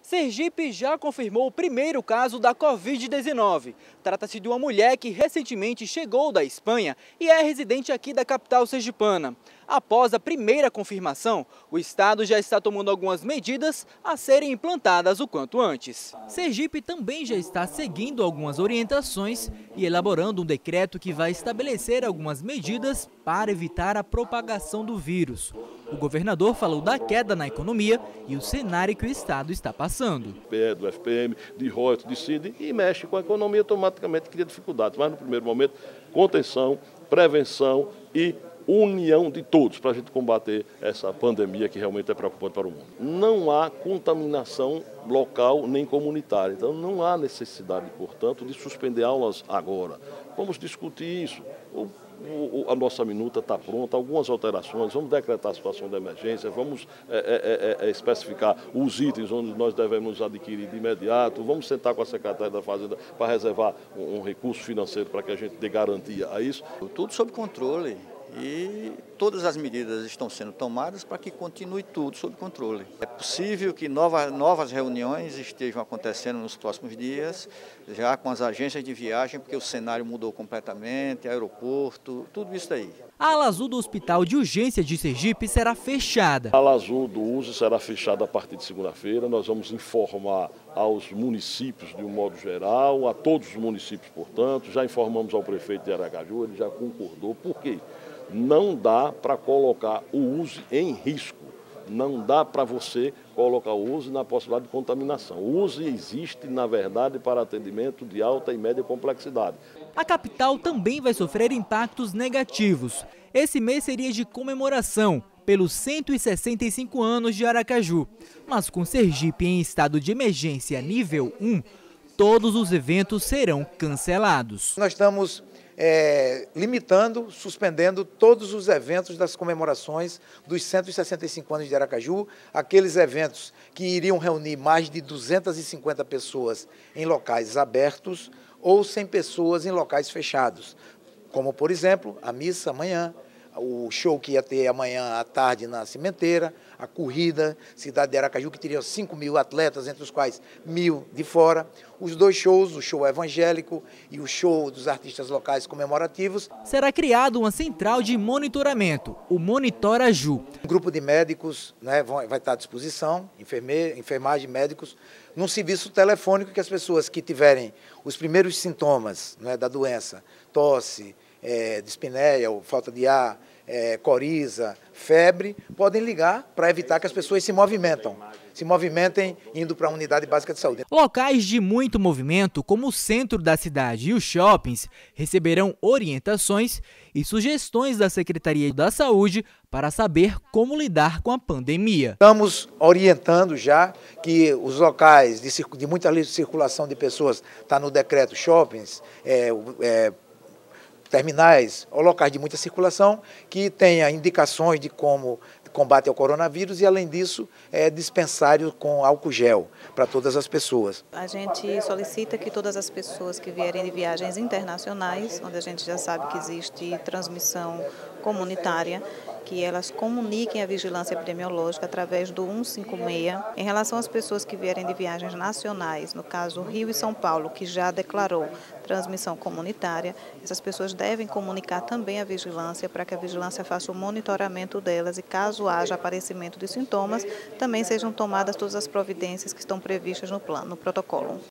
Sergipe já confirmou o primeiro caso da Covid-19. Trata-se de uma mulher que recentemente chegou da Espanha e é residente aqui da capital sergipana. Após a primeira confirmação, o estado já está tomando algumas medidas a serem implantadas o quanto antes. Sergipe também já está seguindo algumas orientações e elaborando um decreto que vai estabelecer algumas medidas para evitar a propagação do vírus. O governador falou da queda na economia e o cenário que o estado está passando. Do FPM, de royalties, de CID, e mexe com a economia, automaticamente cria dificuldades. Mas no primeiro momento, contenção, prevenção e união de todos para a gente combater essa pandemia que realmente é preocupante para o mundo. Não há contaminação local nem comunitária, então não há necessidade, portanto, de suspender aulas agora. Vamos discutir isso. A nossa minuta está pronta, algumas alterações, vamos decretar a situação de emergência, vamos especificar os itens onde nós devemos adquirir de imediato, vamos sentar com a Secretaria da Fazenda para reservar um recurso financeiro para que a gente dê garantia a isso. Tudo sob controle e todas as medidas estão sendo tomadas para que continue tudo sob controle. É possível que novas reuniões estejam acontecendo nos próximos dias, já com as agências de viagem, porque o cenário mudou completamente, aeroporto, tudo isso aí. A ala azul do Hospital de Urgência de Sergipe será fechada. A ala azul do USE será fechada a partir de segunda-feira. Nós vamos informar aos municípios de um modo geral, a todos os municípios, portanto. Já informamos ao prefeito de Aracaju, ele já concordou. Por quê? Não dá para colocar o USE em risco. Não dá para você colocar o USE na possibilidade de contaminação. O USE existe, na verdade, para atendimento de alta e média complexidade. A capital também vai sofrer impactos negativos. Esse mês seria de comemoração pelos 165 anos de Aracaju. Mas com Sergipe em estado de emergência nível 1, todos os eventos serão cancelados. Nós estamos limitando, suspendendo todos os eventos das comemorações dos 165 anos de Aracaju, aqueles eventos que iriam reunir mais de 250 pessoas em locais abertos ou 100 pessoas em locais fechados, como, por exemplo, a missa amanhã, o show que ia ter amanhã à tarde na Cimenteira, a corrida, cidade de Aracaju, que teria 5.000 atletas, entre os quais 1.000 de fora, os dois shows, o show evangélico e o show dos artistas locais comemorativos. Será criada uma central de monitoramento, o Monitoraju. Um grupo de médicos, né, vai estar à disposição, enfermagem, médicos, num serviço telefônico que as pessoas que tiverem os primeiros sintomas, né, da doença, tosse, dispneia, falta de ar, coriza, febre, podem ligar para evitar que as pessoas se movimentem indo para a unidade básica de saúde. Locais de muito movimento, como o centro da cidade e os shoppings, receberão orientações e sugestões da Secretaria da Saúde para saber como lidar com a pandemia. Estamos orientando já que os locais de muita circulação de pessoas, está no decreto shoppings, terminais ou locais de muita circulação, que tenha indicações de como combate ao coronavírus e, além disso, dispensário com álcool gel para todas as pessoas. A gente solicita que todas as pessoas que vierem de viagens internacionais, onde a gente já sabe que existe transmissão comunitária, que elas comuniquem a vigilância epidemiológica através do 156. Em relação às pessoas que vierem de viagens nacionais, no caso Rio e São Paulo, que já declarou transmissão comunitária, essas pessoas devem comunicar também à vigilância para que a vigilância faça o monitoramento delas e, caso haja aparecimento de sintomas, também sejam tomadas todas as providências que estão previstas no plano, no protocolo.